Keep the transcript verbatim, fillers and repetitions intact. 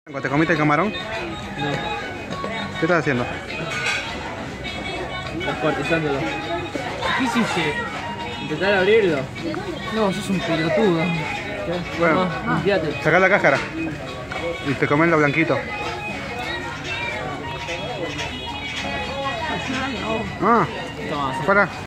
¿Te comiste el camarón? No, ¿Qué estás haciendo? descuartizándolo. ¿Qué hiciste? ¿Intentar abrirlo? No, sos un pelotudo. ¿Qué? Bueno, No, limpiate. sacá la cáscara y te comes lo blanquito. Ah, Toma, para.